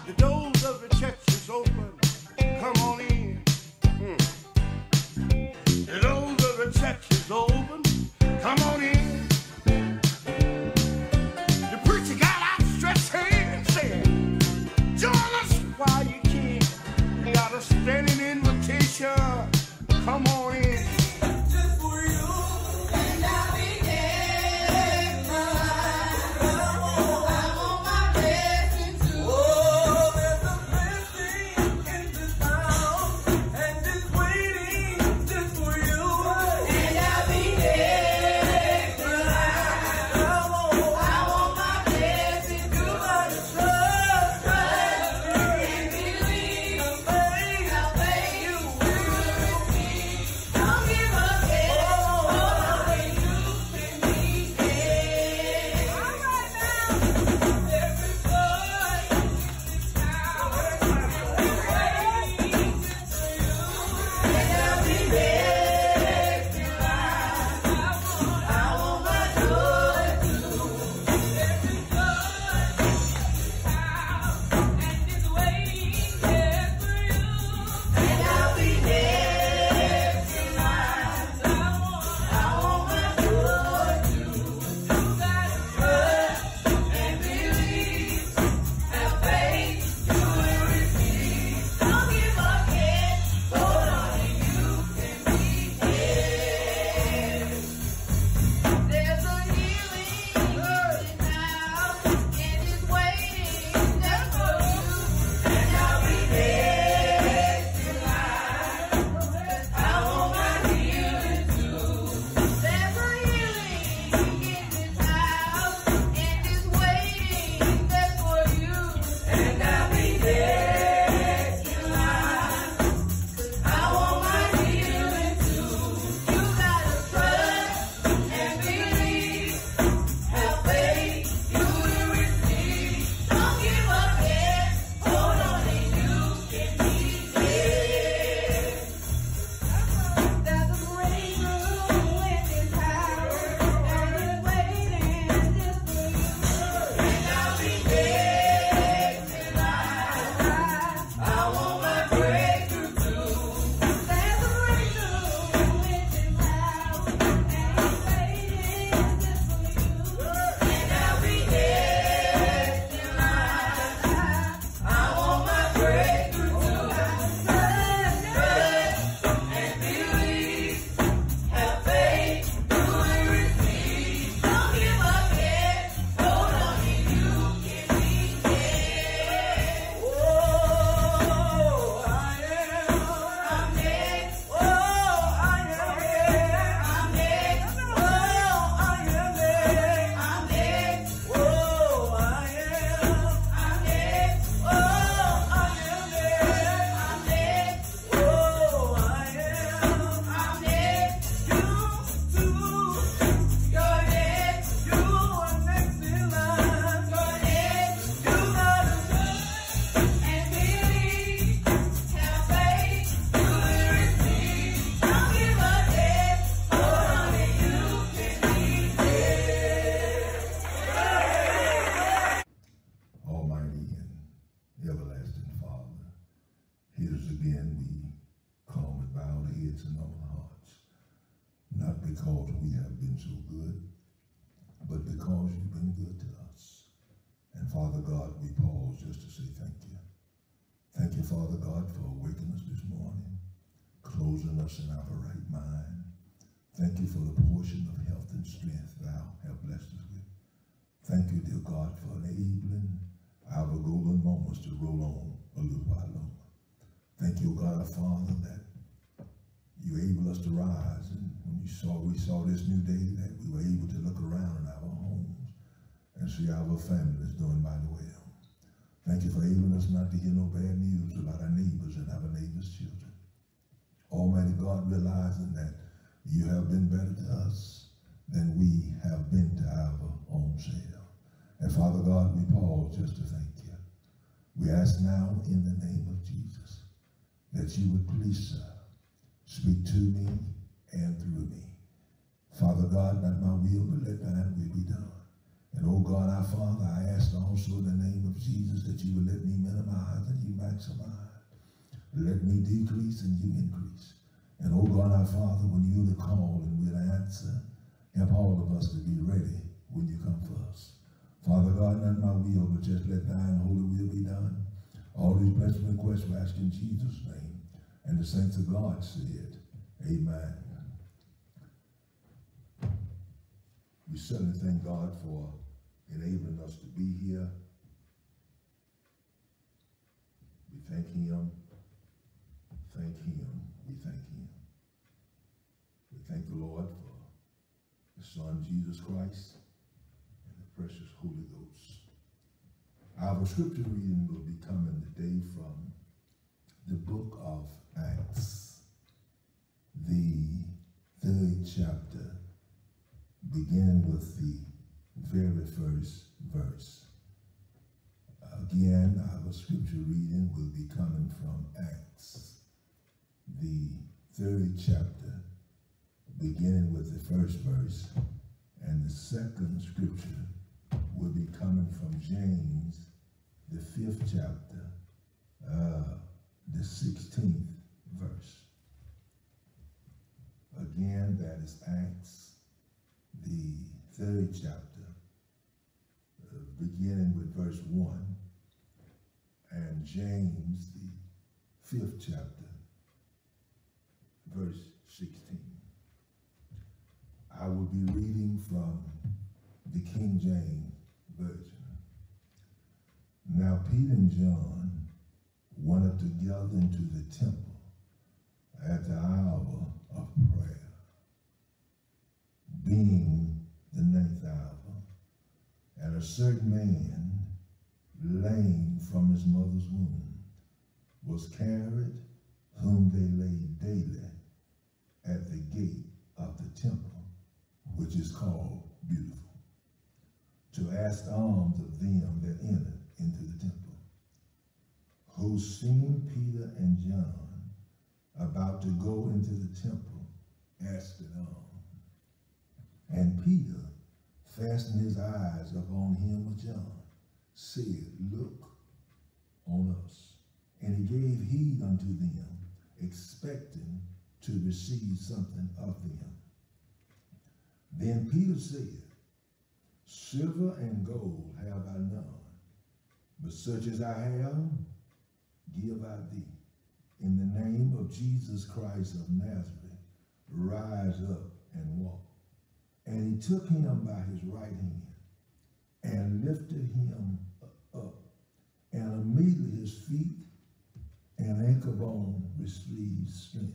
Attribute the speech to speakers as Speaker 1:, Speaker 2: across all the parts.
Speaker 1: The doors of the church is open. Come on in. The doors of the church is open. Come on in. The preacher got outstretched hand and said, join us while you can. You got a standing invitation. Come on in.
Speaker 2: Because we have been so good, but because you've been good to us. And Father God, we pause just to say thank you. Thank you, Father God, for waking us this morning, closing us in our right mind. Thank you for the portion of health and strength thou have blessed us with. Thank you, dear God, for enabling our golden moments to roll on a little while longer. Thank you, God, our Father, that you able us to rise, and when we saw this new day, that we were able to look around in our homes and see our families doing mighty well. Thank you for enabling us not to hear no bad news about our neighbors and our neighbors' children. Almighty God, realizing that you have been better to us than we have been to our own self. And Father God, we pause just to thank you. We ask now in the name of Jesus that you would please, sir, speak to me and through me. Father God, not my will, but let thine will be done. And oh God, our Father, I ask also in the name of Jesus that you would let me minimize God our Father, when you to call and we'll answer, help all of us to be ready when you come for us. Father God, not my will, but just let thine holy will be done. All these blessed requests we ask in Jesus' name. And the saints of God said, amen. We certainly thank God for enabling us to be here. We thank him. Thank him. We thank him. We thank the Lord for the Son, Jesus Christ, and the precious Holy Ghost. Our scripture reading will be coming today from the book of Acts, the 3rd chapter, beginning with the very first verse. Again, our scripture reading will be coming from Acts, the 3rd chapter, beginning with the first verse, and the second scripture will be coming from James, the 5th chapter, the 16th verse. Again, that is Acts, the 3rd chapter, beginning with verse 1, and James, the 5th chapter, verse 16. I will be reading from the King James Version. Now Peter and John went up together into the temple at the hour of prayer, being the 9th hour, and a certain man, lame from his mother's womb, was carried, whom they laid daily at the gate of the temple, which is called Beautiful, to ask alms of them that entered into the temple, who seeing Peter and John about to go into the temple, asked alms. And Peter, fastened his eyes upon him of John, said, Look on us. And he gave heed unto them, expecting to receive something of them. Then Peter said, Silver and gold have I none, but such as I have, give I thee. In the name of Jesus Christ of Nazareth, rise up and walk. And he took him by his right hand and lifted him up, and immediately his feet and ankle bone received strength.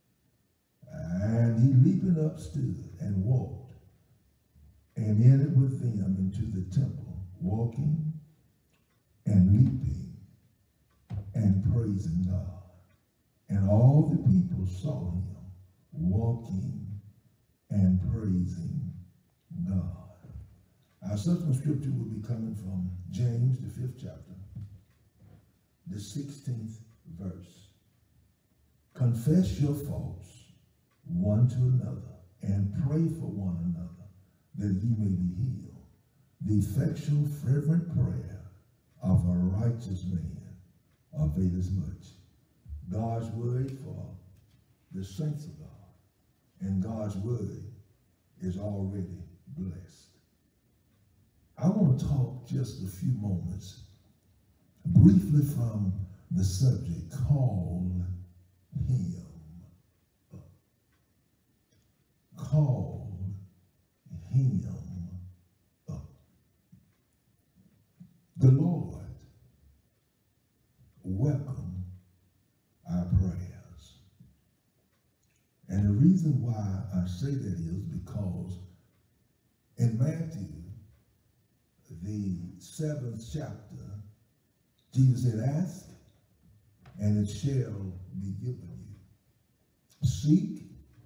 Speaker 2: And he leaping up stood and walked, and entered with them into the temple, walking and leaping and praising God. And all the people saw him walking and praising God. Our subsequent scripture will be coming from James, the 5th chapter, the 16th verse. Confess your faults one to another, and pray for one another, that ye may be healed. The effectual, fervent prayer of a righteous man availeth much. God's word for the saints of God, and God's word is already blessed. I want to talk just a few moments briefly from the subject called him up. Called him up. The Lord welcome our prayers. And the reason why I say that is because in Matthew, the 7th chapter, Jesus said, Ask, and it shall be given you. Seek,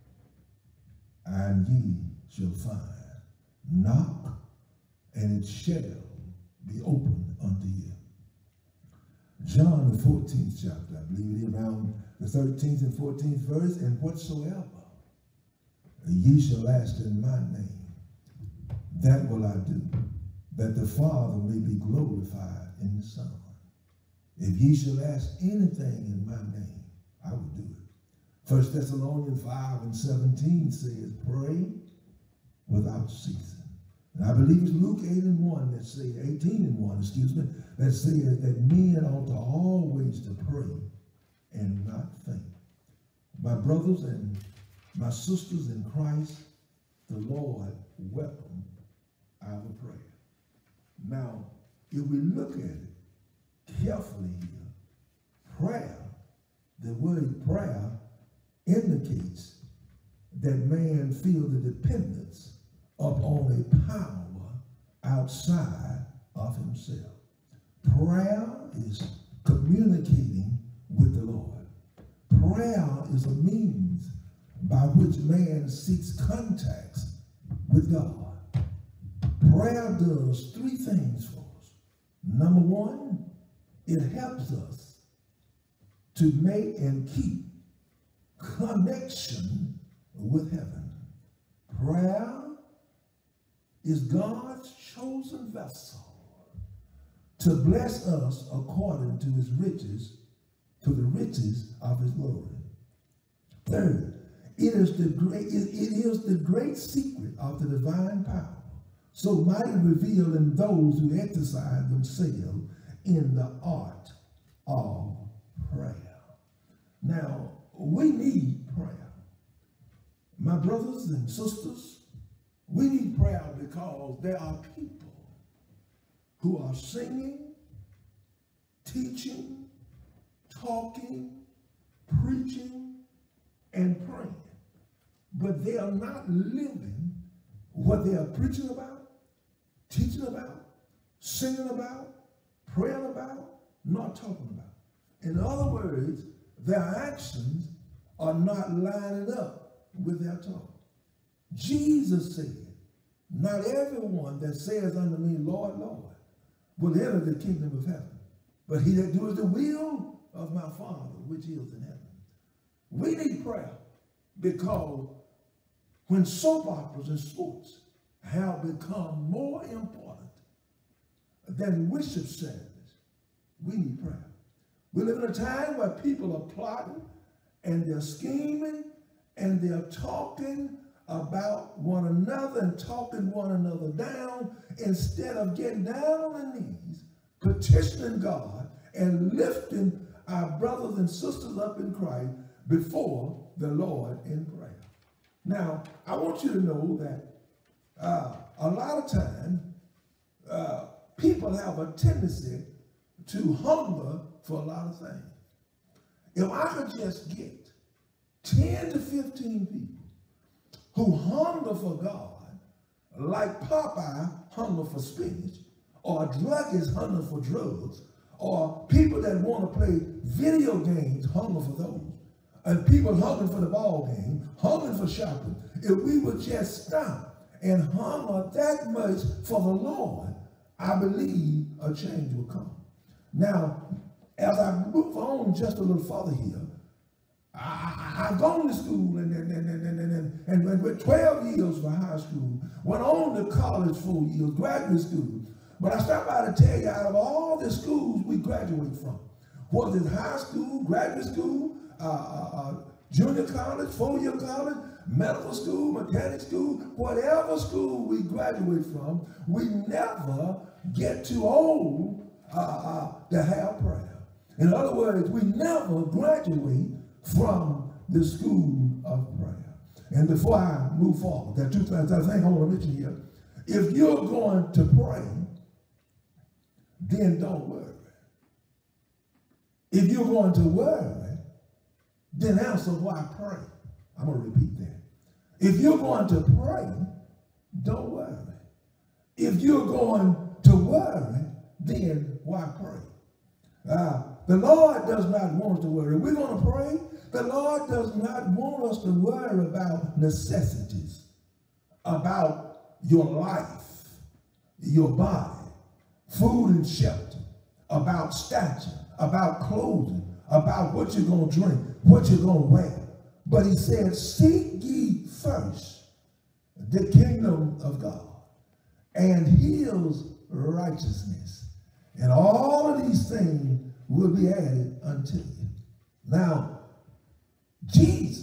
Speaker 2: and ye shall find. Knock, and it shall be opened unto you. John, the 14th chapter, I believe it is around the 13th and 14th verse, and whatsoever ye shall ask in my name, that will I do, that the Father may be glorified in the Son. If ye shall ask anything in my name, I will do it. 1 Thessalonians 5:17 says, pray without ceasing. And I believe it's Luke 8:1 that says, 18:1, excuse me, that says that men ought to always to pray and not faint. My brothers and my sisters in Christ, the Lord welcome our prayer. Now, if we look at it carefully here, prayer, the word prayer indicates that man feels the dependence upon a power outside of himself. Prayer is communicating with the Lord. Prayer is a means by which man seeks contacts with God. Prayer does three things for us. Number one, it helps us to make and keep connection with heaven. Prayer is God's chosen vessel to bless us according to his riches, to the riches of his glory. Third, it is the great secret of the divine power, so mighty revealed in those who exercise themselves in the art of prayer. Now, we need prayer. My brothers and sisters, we need prayer because there are people who are singing, teaching, talking, preaching, and praying, but they are not living what they are preaching about, teaching about, singing about, praying about, not talking about. In other words, their actions are not lining up with their talk. Jesus said, not everyone that says unto me, Lord, Lord, will enter the kingdom of heaven, but he that doeth the will of my Father which is in heaven. We need prayer because when soap operas and sports have become more important than worship service, we need prayer. We live in a time where people are plotting and they're scheming and they're talking about one another and talking one another down instead of getting down on their knees, petitioning God and lifting our brothers and sisters up in Christ before the Lord in prayer. Now, I want you to know that a lot of times people have a tendency to hunger for a lot of things. If I could just get 10 to 15 people who hunger for God, like Popeye hunger for spinach, or druggists hunger for drugs, or people that want to play video games hunger for those, and people hungering for the ball game, hungering for shopping, if we would just stop and hunger that much for the Lord, I believe a change will come. Now, as I move on just a little further here, I've gone to school and with 12 years for high school, went on to college 4 years, graduate school. But I stopped by to tell you, out of all the schools we graduate from, whether it's high school, graduate school, junior college, 4-year college, medical school, mechanic school, whatever school we graduate from, we never get too old to have prayer. In other words, we never graduate from the school of prayer. And before I move forward, there are two things I think I want to mention here. If you're going to pray, then don't worry. If you're going to worry, then answer why pray. I'm going to repeat that. If you're going to pray, don't worry. If you're going to worry, then why pray? The Lord does not want us to worry. We're going to pray. The Lord does not want us to worry about necessities, about your life, your body, food and shelter, about stature, about clothing, about what you're going to drink, what you're going to wear. But he said, seek ye first the kingdom of God and his righteousness, and all of these things will be added unto you. Now, Jesus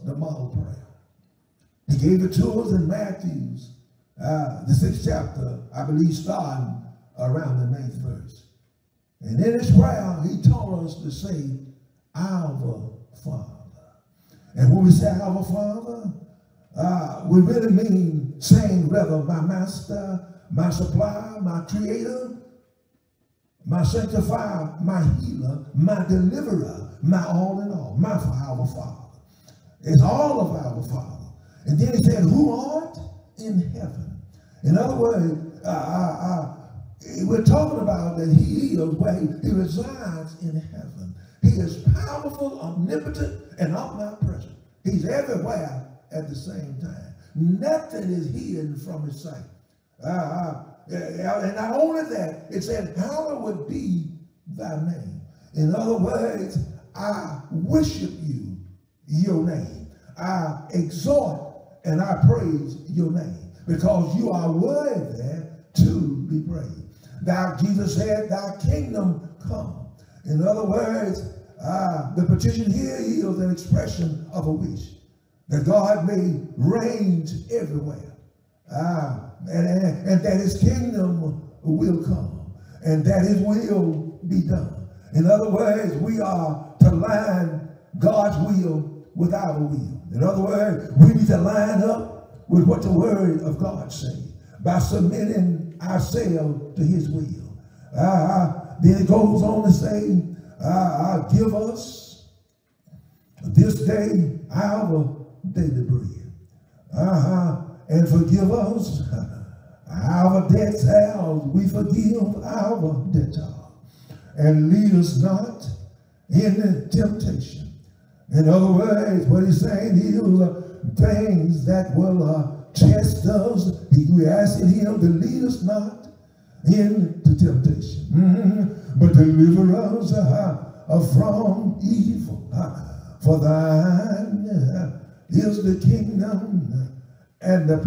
Speaker 2: the model prayer. He gave it to us in Matthew, the 6th chapter, I believe, starting around the 9th verse. And in his prayer, he taught us to say, Our Father. And when we say Our Father, we really mean saying whether my master, my supplier, my creator, my sanctifier, my healer, my deliverer, my all in all, our Father. It's all of our Father. And then he said, who art in heaven? In other words, we're talking about that he is where he resides in heaven. He is powerful, omnipotent, and omnipresent. He's everywhere at the same time. Nothing is hidden from his sight. And not only that, it said, hallowed be thy name. In other words, I worship you, your name. I exhort and I praise your name because you are worthy to be praised. Jesus said, thy kingdom come. In other words, the petition here is an expression of a wish that God may reign everywhere. And that his kingdom will come and that his will be done. In other words, we are to line God's will with our will. In other words, we need to line up with what the word of God says by submitting ourselves to his will. Then it goes on to say, give us this day our daily bread. And forgive us our debts as we forgive our debtors. And lead us not into temptation. In other words, what he's saying is things that will test us. We're asking him to lead us not into temptation, but deliver us from evil. For thine is the kingdom and the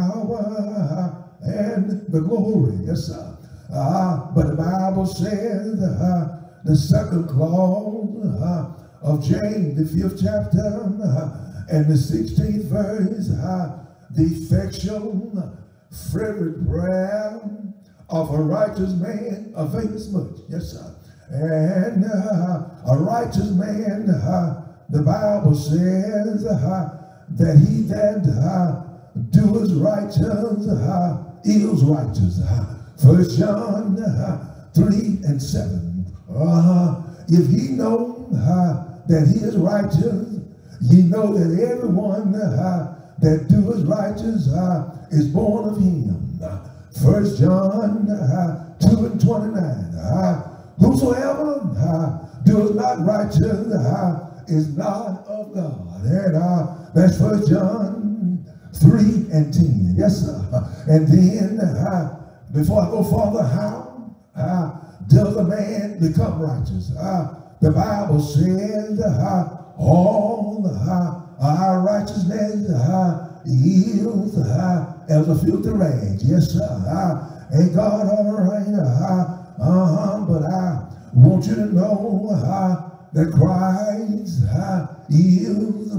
Speaker 2: power and the glory. Yes, sir. But the Bible says, the second clause of James, the 5th chapter, and the 16th verse, the effectual, fervent prayer of a righteous man avails much. Yes, sir. And a righteous man, the Bible says, that he that doeth righteous is righteous. 1 John 3:7. If ye know that he is righteous, ye know that everyone that doeth righteous is born of him. 1 John 2:29. Whosoever doeth not righteous is not of God. And that's 1 John 3:10. Yes, sir. And then, before I go further, how does a man become righteous? The Bible says all our righteousness is as a filthy rags. Yes, sir. Ain't God all right? But I want you to know that Christ is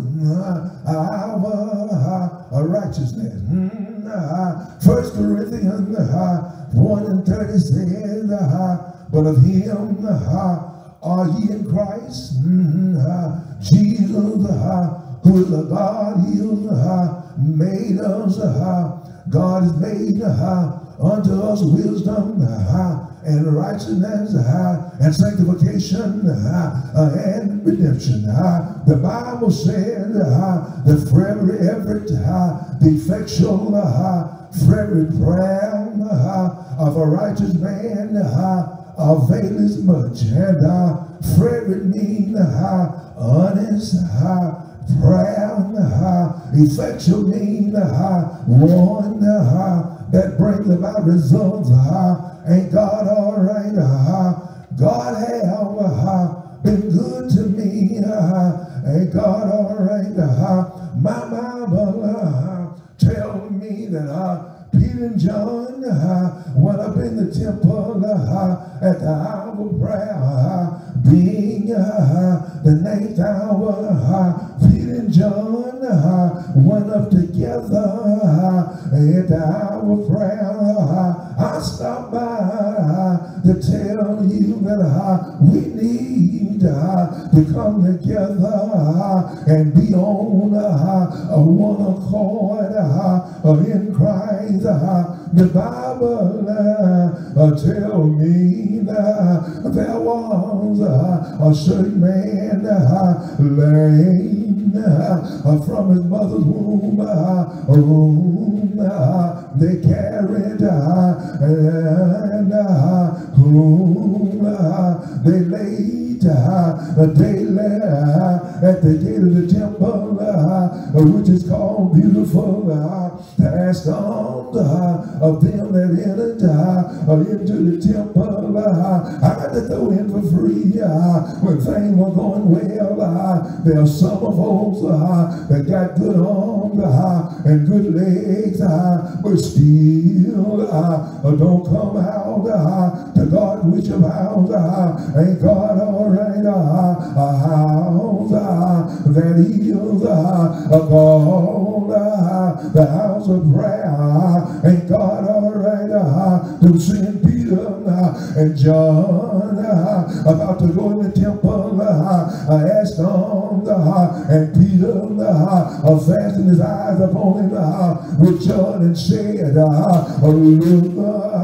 Speaker 2: our righteousness. 1 Corinthians 1:30 says, but of him are ye in Christ Jesus, who is the God, he made us. God has made unto us wisdom and righteousness and sanctification and redemption. The Bible says the effectual fervent prayer of a righteous man availeth much. And fervent means honest prayer. Effectual means one that brings about results. Ain't God all right? God have been good to me. Ain't God all right? My Bible tell me that Peter and John went up in the temple at the hour of prayer, being the 9th hour. Peter and John went up together at the hour of prayer. I stopped by to tell you that we need to come together and be on one accord in Christ. The Bible tell me that there was a certain man lame from his mother's womb. They carried and whom they laid daily at the gate of the temple, which is called Beautiful, to ask alms of them that entered into the temple. I got to throw in for free when things were going well. There are some folks that got good arms and good legs, but still don't come out to God which of house. Ain't God all right? A house that is called the house of prayer. Ain't God all right? To send Peter and John about to go in the temple, asked them, and Peter fastened his eyes upon him with John and said, look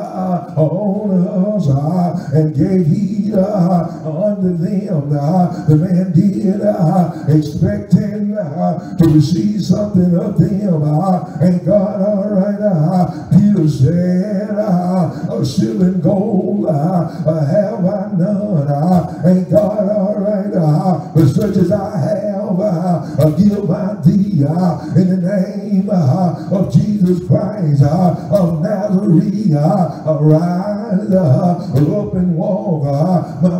Speaker 2: on us, and gave heed unto them. The man did, expecting to receive something of them. Ain't God all right? Peter said, silver and gold have I none. Ain't God all right? But such as I have, give I thee in the name of Jesus Christ of Nazareth. Rise up and walk. My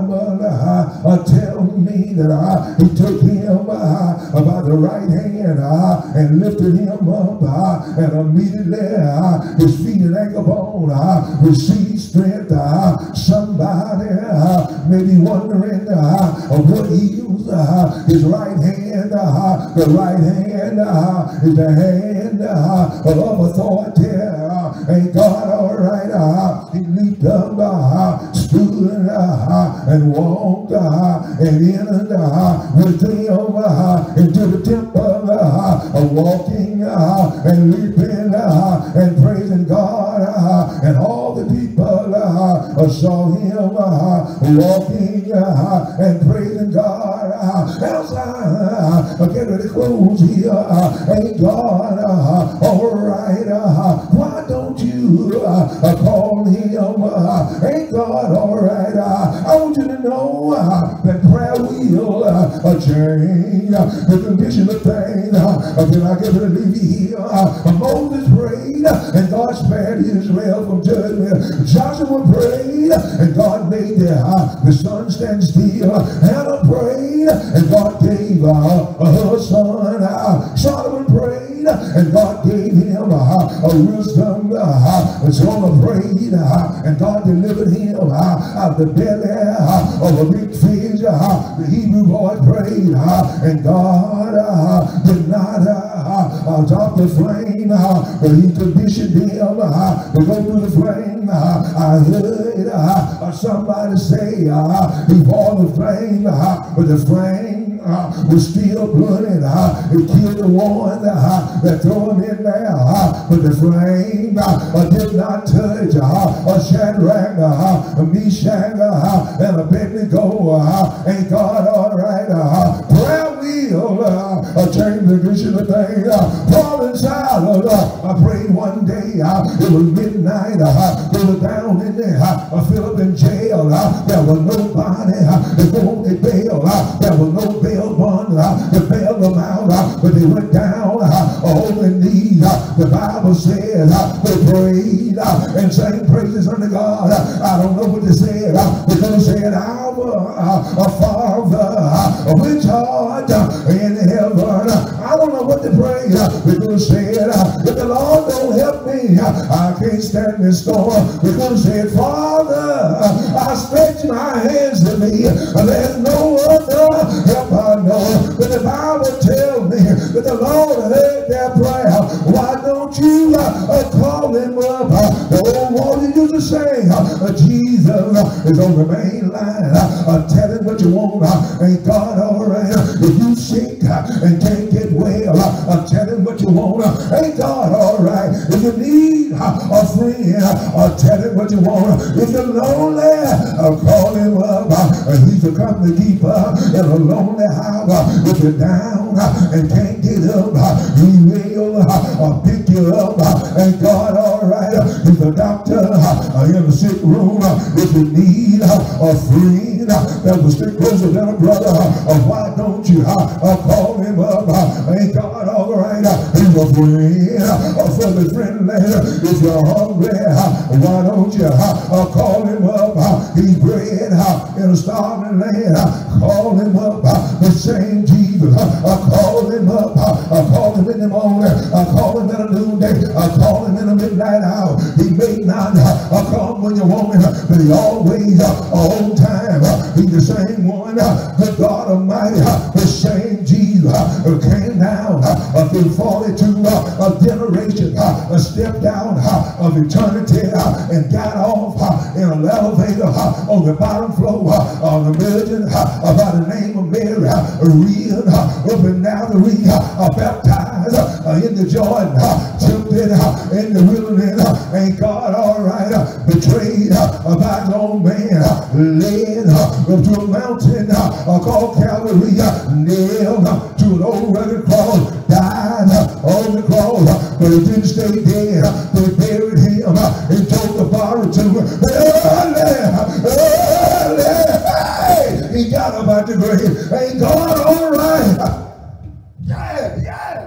Speaker 2: Bible tell me that he took him by the right hand and lifted him up, and immediately his feet and ankle bone received strength. Somebody may be wondering what he used his right hand. The right hand is the hand of authority. Ain't God all right? He leaped up, stood and walked and entered with them into the temple, walking and leaping and praising God, and all the people saw him walking and praising God. Outside, get ready to close here. Ain't God all right? Why don't you call him? Ain't God all right? I want you to know that prayer will change the condition of things. Then I get ready to leave you here. Moses prayed and God spared Israel from judgment. Joshua prayed and God made the sun stand still. Hannah prayed and God gave her son. Solomon prayed and God gave him wisdom. Jonah prayed and God delivered him out of the belly of a big fish. The Hebrew boy prayed and God did not drop the flame, but he conditioned him to go through the flame. I heard somebody say he fought the flame, but the flame was still burning. It killed the one that threw him in there, but the flame did not touch Shadrach, Meshach, and Abednego. Ain't God all right? Prayer will change the condition of things. Paul and Silas, I prayed one day. It was midnight. They were down in there. Philip in jail. There was nobody to go on the bail. There was no bail bond to bail them out. But they went down on their knees. The Bible says they prayed and sang praises unto God. I don't know what they said, because they said, our Father which art in heaven. I don't know what to pray, because they said, if the Lord don't help me, I can't stand this storm. Because they said, Father, I stretch my hands to thee. There's no other help I know. But the Bible tells me that the Lord heard their prayer. Why don't you call him up? The old water used to sing, Jesus is on the main line. Tell him what you want. Ain't God all right? If you sick and can't get well, tell him what you want. Ain't God all right? If you need a friend, tell him what you want. If you're lonely, call him up. He's a company keeper in a lonely house. If you're down and can't get up, he will pick you up. Ain't God all right? He's a doctor in the sick room. If you need a friend that will stick closer than a brother, why don't you call him up? Ain't God all right? He's a friend for the friendly. If you're hungry, why don't you call him up? He's bread in a starving land. Call him up. The same Jesus. Call him up. Call him in the morning. Call him in the noonday. Call him in the midnight hour. He may not come when you want him, but he always on time. He's the same one. The God Almighty. The same Jesus came down through 42 generations, stepped down of eternity and got off in an elevator on the bottom floor of the building by the name of Mary, real up in Nazareth, baptized in the Jordan, tempted in the wilderness. Ain't God all right? Betrayed by his own man, led to a mountain called Calvary, nailed to an old rugged cross, died on the cross, but he didn't stay dead. They buried him and told the borrower to he got up out the grave. Ain't God all right? Yeah, yeah.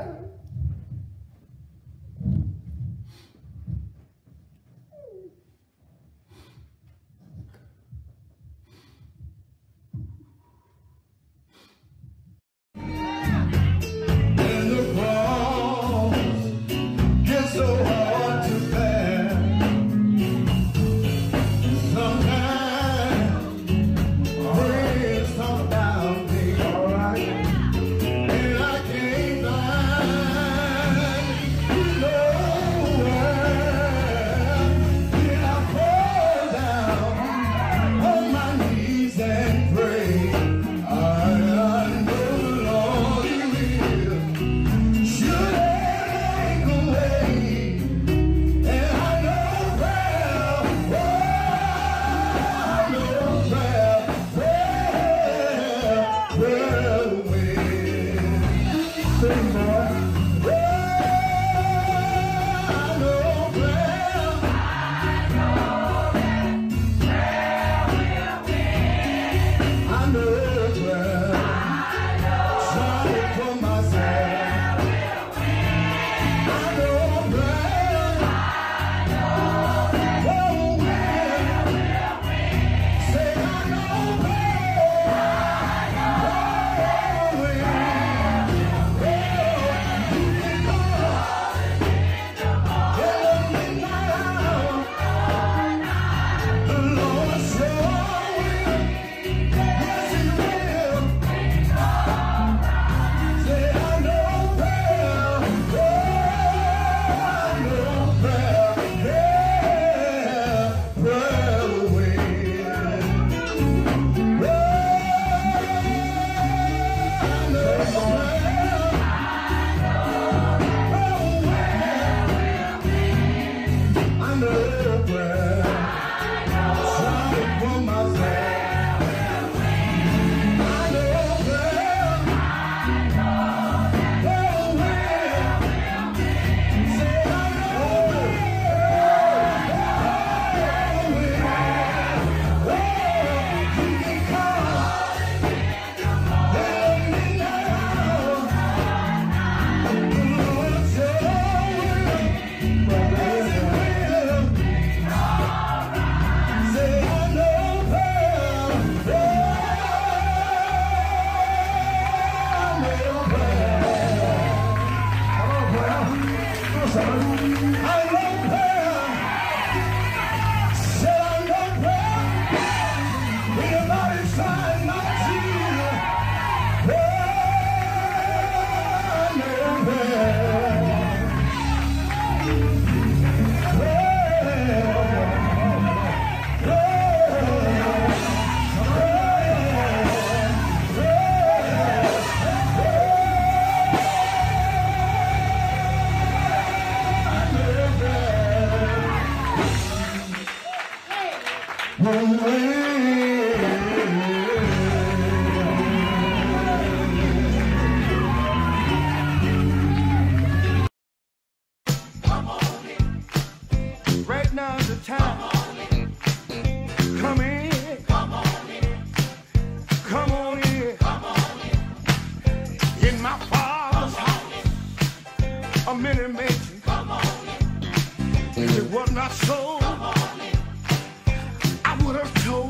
Speaker 1: Right now's the time. Come in. Come on in. Come on in. Come on in. In my Father's house, a many mansions. Come on in. If it was not so, I would have told